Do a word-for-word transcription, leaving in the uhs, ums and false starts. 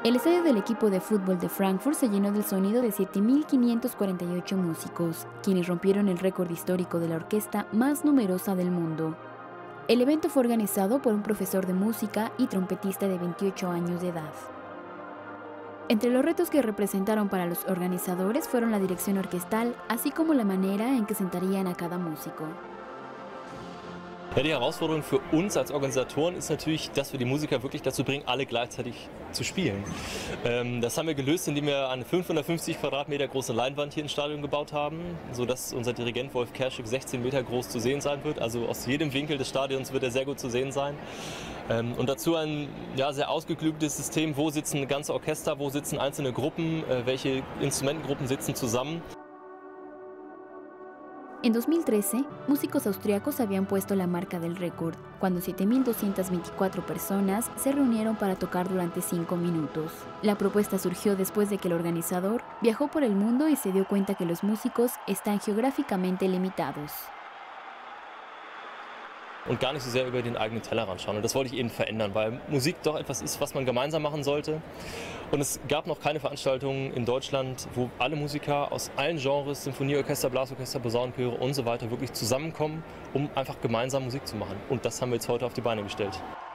El estadio del equipo de fútbol de Frankfurt se llenó del sonido de siete mil quinientos cuarenta y ocho músicos, quienes rompieron el récord histórico de la orquesta más numerosa del mundo. El evento fue organizado por un profesor de música y trompetista de veintiocho años de edad. Entre los retos que representaron para los organizadores fueron la dirección orquestal, así como la manera en que sentarían a cada músico. Ja, die Herausforderung für uns als Organisatoren ist natürlich, dass wir die Musiker wirklich dazu bringen, alle gleichzeitig zu spielen. Ähm, das haben wir gelöst, indem wir eine fünfhundertfünfzig Quadratmeter große Leinwand hier ins Stadion gebaut haben, sodass unser Dirigent Wolf Kerschig sechzehn Meter groß zu sehen sein wird. Also aus jedem Winkel des Stadions wird er sehr gut zu sehen sein. Ähm, und dazu ein ja, sehr ausgeklügeltes System, wo sitzen ganze Orchester, wo sitzen einzelne Gruppen, äh, welche Instrumentengruppen sitzen zusammen. En dos mil trece, músicos austriacos habían puesto la marca del récord, cuando siete mil doscientas veinticuatro personas se reunieron para tocar durante cinco minutos. La propuesta surgió después de que el organizador viajó por el mundo y se dio cuenta que los músicos están geográficamente limitados. Und gar nicht so sehr über den eigenen Tellerrand schauen. Und das wollte ich eben verändern, weil Musik doch etwas ist, was man gemeinsam machen sollte. Und es gab noch keine Veranstaltungen in Deutschland, wo alle Musiker aus allen Genres, Symphonieorchester, Blasorchester, Posaunenchöre und so weiter wirklich zusammenkommen, um einfach gemeinsam Musik zu machen. Und das haben wir jetzt heute auf die Beine gestellt.